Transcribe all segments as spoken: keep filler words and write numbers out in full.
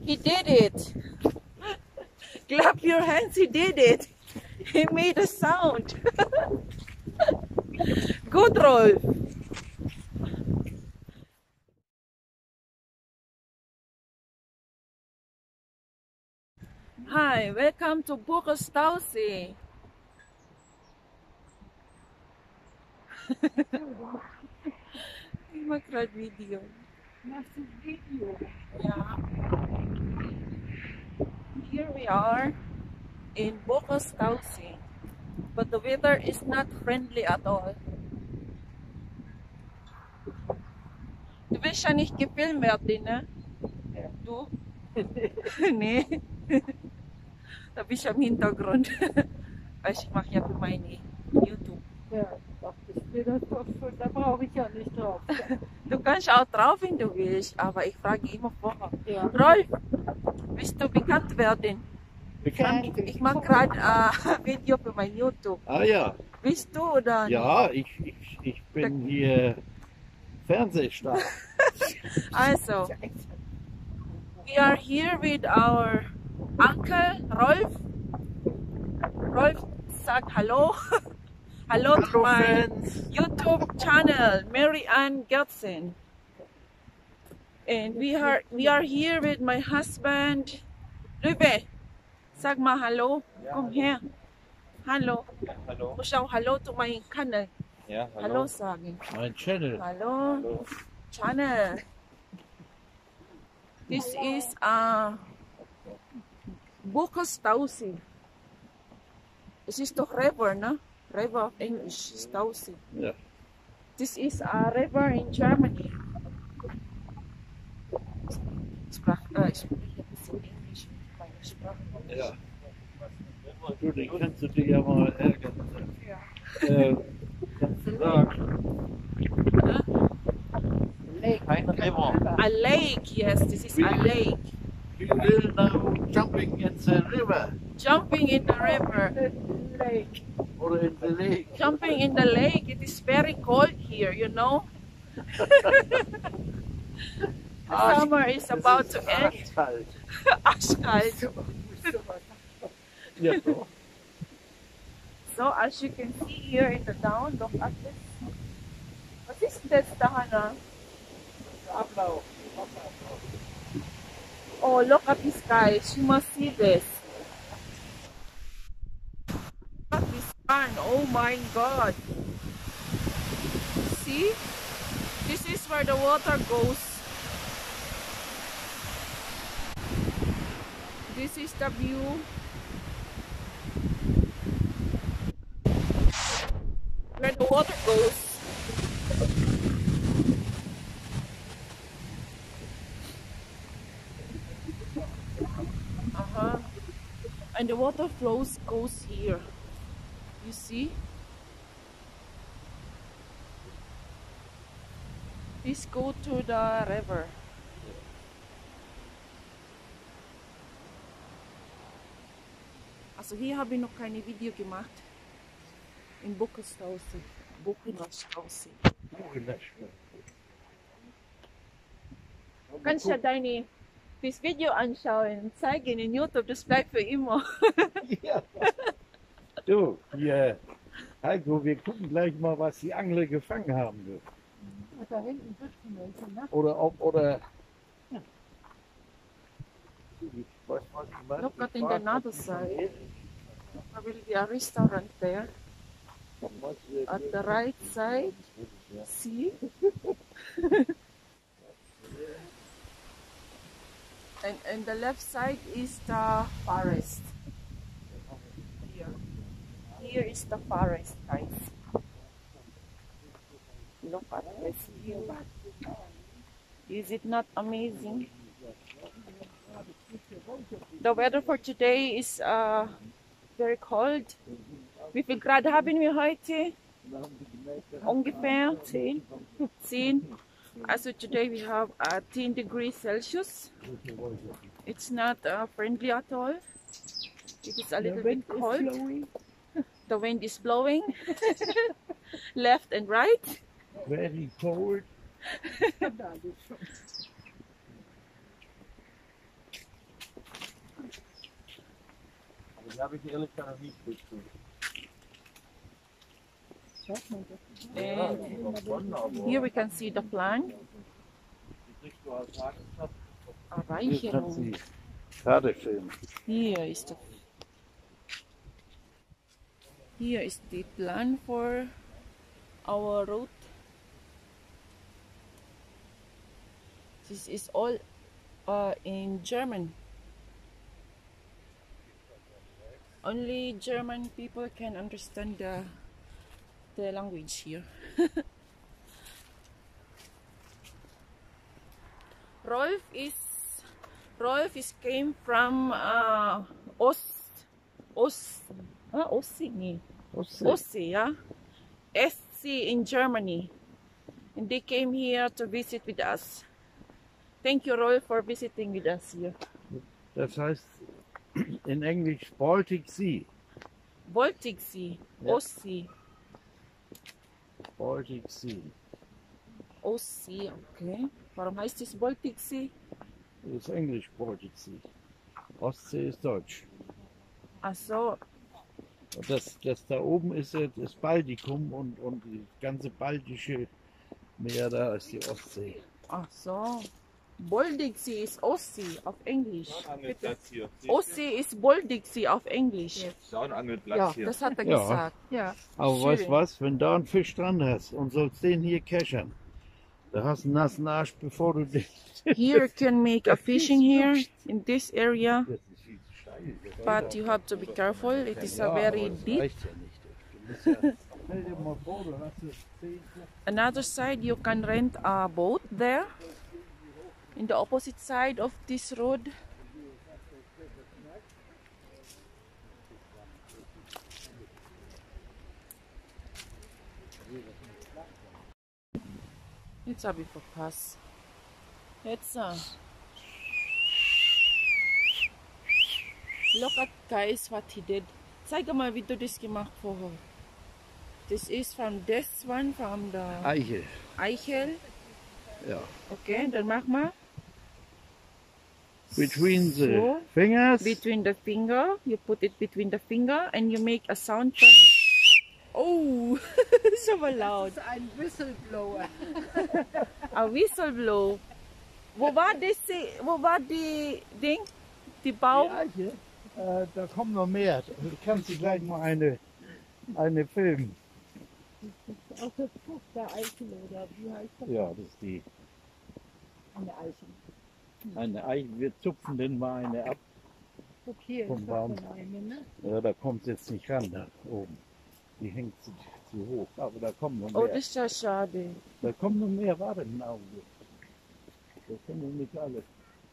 He did it. Clap your hands, he did it. He made a sound. Good, Rolf. Hi, welcome to Bucas Stausee. Ich mache gerade Video. Machst du Video? Yeah. Here we are in Bucas Stausee, but the weather is not friendly at all. Du willst ja nicht gefilmt werden, ne? Ja. Du? Nee. Da bist du im Hintergrund. Weißt, ich mache ja für meine YouTube. Ja, dachte ich mir das doch schon, da brauche ich ja nicht drauf. Du kannst auch drauf, wenn du willst, aber ich frage immer vorher. Ja. Rolf, willst du bekannt werden? Bekannt? Ich mache gerade ein Video für mein YouTube. Ah ja, Willst du oder? ja, ich, ich, ich bin hier Fernsehstar. Also, we are here with our uncle Rolf. Rolf, sag Hallo. Hello to Hallo, my Fans. YouTube channel, Mary Ann Gertsen. And we are we are here with my husband, Lübe. Sag mal Hallo. Komm her. Hallo. Hallo. Musst auch Hallo to my channel. Ja, Hallo sagen. Mein Channel. Hallo. Hallo. Channel. This is a Bucas Stausee. Es ist doch River, ne? River of English, Stausee. Ja. This is a river in Germany. Sprach, äh, ich spreche ein bisschen Englisch mit meiner Sprache. Ja. Du, den kannst du dir ja mal ärgern. Ja. Äh, kannst du sagen? Lake. Ein River. A lake, yes, this is a lake. You will now jumping in the river Jumping in the river. Lake. or in the lake. Jumping in the lake. It is very cold here, you know. The Arsch- summer is Es about ist to end. arschkalt. Arschkalt. Ja, doch. So, as you can see here in the down, look at this. What is this, Tahana? Ablauf. Oh, look at this, guys. You must see this. Look at this sun. Oh my God. See? This is where the water goes. This is the view. Where the water goes. Uh-huh. And the water flows goes here. You see? This go to the river. Also hier habe ich noch keine Video gemacht. In Bucas Stausee. Bucas Stausee. Du kannst ja deine das Video anschauen und zeigen in YouTube, das bleibt für immer. Ja. Du, hier, Heiko, wir gucken gleich mal, was die Angler gefangen haben. Da hinten sitzen welche, ne? Oder ob, oder. Ich weiß, was ich meine. Look at Ich in frag, the other ob die side. schon There will be a restaurant there. was wir- At the right side, see? And, and the left side is the forest. Here. Here is the forest, guys. Look at this view. Is it not amazing? The weather for today is uh, very cold. Wie viel Grad haben wir heute? Ungefähr zehn. zehn. Also today we have uh, ten degrees Celsius. It's not uh, friendly at all. It is a little bit cold. The wind is blowing left and right. Very cold. Die habe ich ehrlich gesagt nicht gespielt. Schaut man das. And here we can see the plant. Hier kann Araichero. sie gerade filmen. Here is the here is the plan for our road. This is all uh, in German. Only German people can understand the the language here. Rolf is Rolf is came from uh, Ost Ost uh, Ostsee, nee. Ostsee. Ostsee, yeah, S C in Germany, and they came here to visit with us. Thank you, Rolf, for visiting with us here. Das heißt in Englisch Baltic Sea. Baltic Sea, Ja. Ostsee, Baltic Sea. Ostsee, okay. Warum heißt es Baltic Sea? Das ist Englisch Baltic Sea. Ostsee ist Deutsch. Ach so, Und das, das da oben ist ja das Baltikum und, und das ganze baltische Meer, da ist die Ostsee. ach so. Baltic Sea ist Ostsee auf Englisch. Angelplatz hier. Ostsee ist Baltic Sea auf Englisch. Ist auch ein Angelplatz Ja. hier. Das hat er Ja. gesagt. Ja, Aber Schön. weißt du was, wenn du da einen Fisch dran hast und sollst den hier keschern, da hast du einen nassen Arsch, bevor du den... Here you can make a fishing here in this area, Das ist viel zu steil. but you have to be careful. It is a Ja, very aber das deep. reicht ja nicht. Du musst ja, stell dir mal vor, du hast das zehn, Another side, you can rent a boat there. In the opposite side of this road. Jetzt habe ich verpasst. Jetzt. Uh, look at guys what he did. Zeig mal, wie du das gemacht vorher. This is from this one, from the Eiche. Eichel. Ja. Okay, dann mach mal. Between the So, fingers. between the finger, you put it between the finger and you make a sound from it. Oh, so laut. das ist ein Whistleblower. A whistle blow. Wo war das? Wo war die Ding? Die Die Baum? Eiche, äh, da kommen noch mehr. Du kannst dir gleich mal eine, eine filmen. Auch das Tuch der Eichel oder wie heißt das? Ja, das ist die. Eine Eichel. Eine Eiche, wir zupfen den mal eine ab. Okay, Vom ist Baum. davon eine, ne? Ja, da kommt jetzt nicht ran, da oben. Die hängt zu, zu hoch, aber da kommen noch Oh, mehr. das ist ja schade. Da kommen noch mehr, warte einen Augenblick. Das sind wir nicht alle.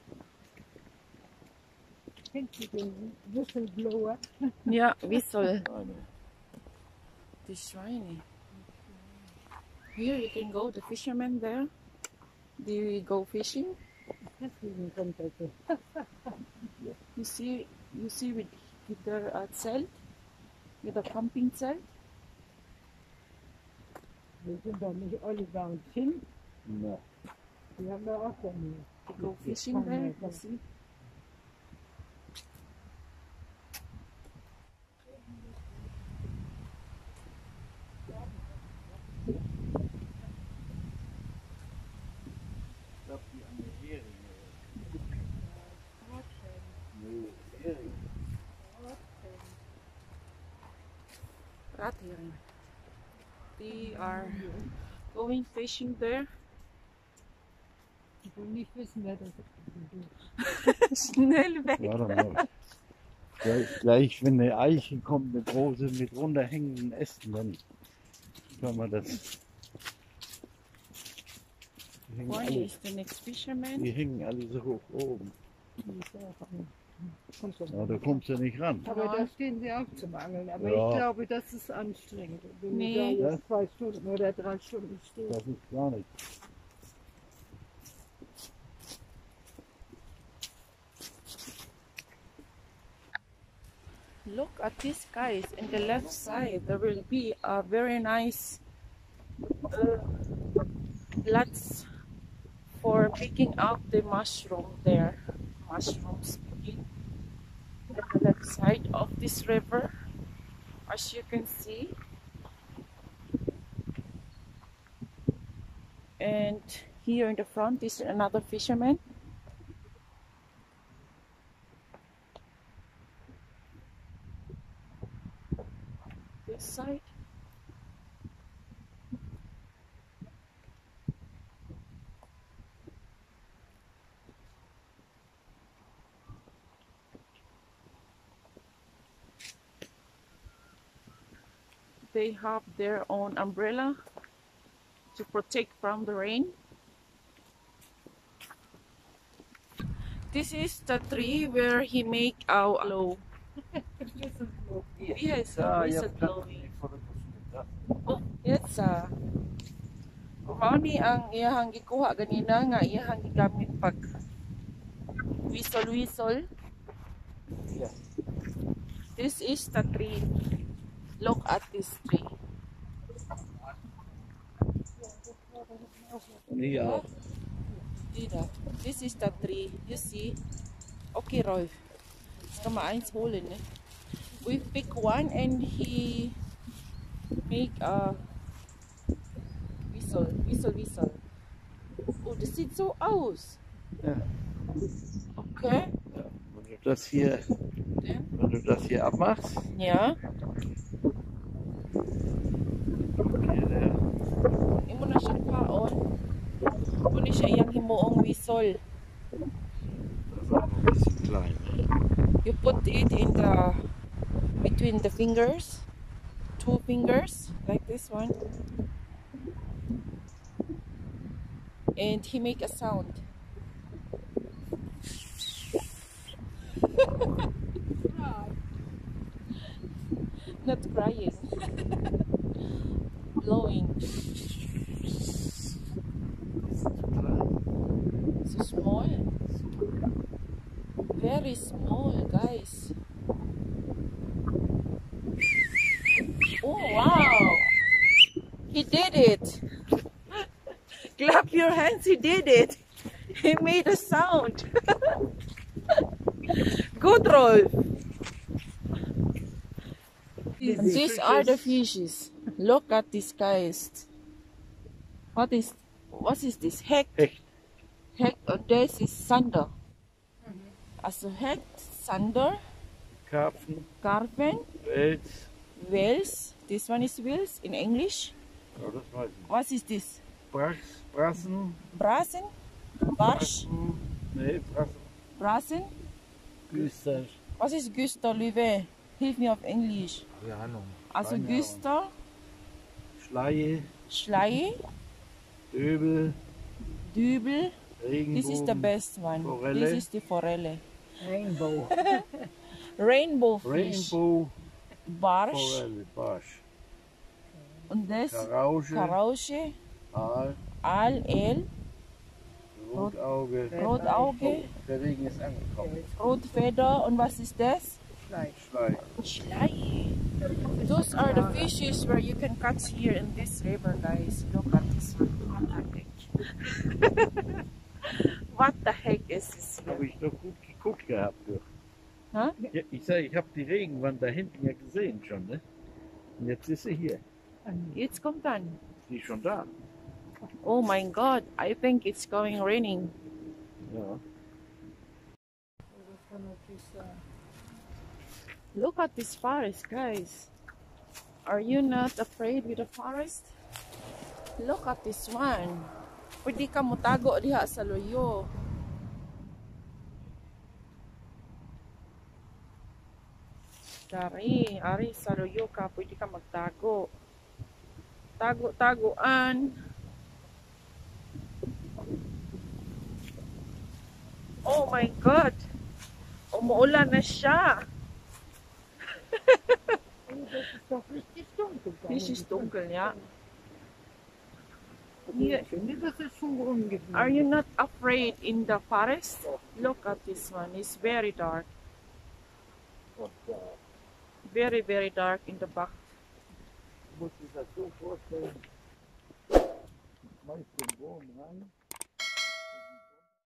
Kennst du den Whistleblower? Ja, Whistle. Eine. Die Schweine. Here you can go, the fishermen there. They go fishing. Deswegen kommt er so. You see, you see with, with their uh, zelt, with a camping zelt. Wir sind doch nicht Oliver und Finn. Na, Die haben wir auch da nie. They go fishing there. You see. ich glaube, die an der Heringe. Nee, Heringe. Rathering. They are going fishing there. Ich will nicht wissen, wer das ist. Schnell weg. Warte mal. Gleich, gleich, wenn eine Eiche kommt, eine große mit runterhängenden Ästen, dann kann man das. Die hängen, One alle, is the next fisherman. die hängen alle so hoch oben. Die ist auch am- kommt schon. Ja, da kommst du nicht ran. Aber Ja. da stehen sie auch zum Angeln. Aber Ja. ich glaube, das ist anstrengend. Wenn Nee. du da Ja. jetzt zwei Stunden oder drei Stunden stehst. Das ist gar nicht. Look at this, guys. In the left side, there will be a very nice uh, lots for picking up the mushroom there. Mushrooms picking. the left side of this river, as you can see. And here in the front is another fisherman. This side. They have their own umbrella to protect from the rain. This is the tree where he make our low. Yes, Ja, it's je a hebt glowing. voor de ja. Oh, yes ah. Mao ni ang iyahang gikuha ganina nga iyahang gigamit pag whistle-whistle. Ja. This is the tree. Look at this tree. Und hier auch. Dida. This is the tree. You see? Okay, Rolf. Jetzt kann man eins holen. Ne? We pick one and he make a whistle, whistle, whistle. Oh, das sieht so aus. Ja. Okay. Ja. Wenn du das hier, wenn du das hier abmachst, Ja. hier der, Imo na siya kaon. Kuni siya iyang himuong whistle. das ist auch ein bisschen klein. Ne? You put it in the between the fingers, two fingers, like this one, and he make a sound. Not crying, blowing. So small, very small, guys. Oh wow, he did it. Clap your hands, he did it. He made a sound. Good, Rolf. These are the fishes. Look at this, guys. What is what is this? Heck. Hecht. Heck, and this is sander. Also Heck, sander, Karpfen, Karpfen, Wels. whales. This one is whales in English. Ja, das weiß ich. What is this? Brass, Brassen. Brassen, Barsch, Brassen. Nee, Brassen. Brassen. Güster. Was ist Güster, Löwe? Hilf mir auf Englisch. Keine Ahnung. Also Keine Güster, Ahnung. Schleie, Schleie, Döbel, Dübel. Regenbogen. This is the best one. Forelle. This is the Forelle. Rainbow. Rainbow fish. Rainbow, Barsch. Forelle, Barsch. Und das Karausche, Karausche, Aal, Aal, El, Rotauge. Rotauge, Der Regen ist angekommen. Rotfeder. Und was ist das? Fleisch. Schlei. Schlei. Those are the fishes where you can catch here in this river, guys. Look at this one. What the heck? What the heck is this Habe here? ich doch gut geguckt gehabt. Durch. Huh? Ja, ich sage, ich habe die Regenwand da hinten ja gesehen schon, ne? Und jetzt ist sie hier. Jetzt kommt an. Die ist schon da. Oh my God, I think it's going raining. Ja. Look at this forest, guys. Are you not afraid with the forest? Look at this one. Pwede ka mutago diha sa loyo. Dari, ari sa loyo ka, pwede ka magtago. Tago-taguan. Oh my God! Umuulan na siya. This is dunkel, ja. Hier. Das ist schon ungefähr. Are you not afraid in the forest? Look at this one. It's very dark. Very, very dark in the back. Muss ich das so vorstellen? Schmeiß den Wurm rein.